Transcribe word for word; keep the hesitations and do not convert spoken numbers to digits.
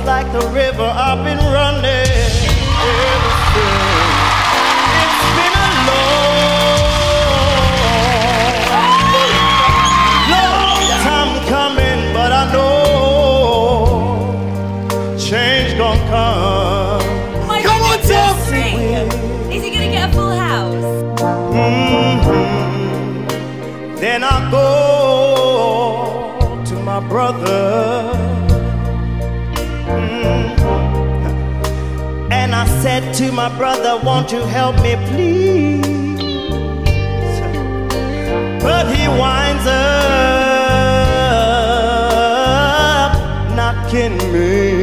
like the river I've been running ever since. It's been a long, long time coming, but I know change gonna come. My Come on, talk to me. Is he gonna get a full house? Mm-hmm. Then I go to my brother, mm-hmm. and I said to my brother, won't you help me please? But he winds up knocking me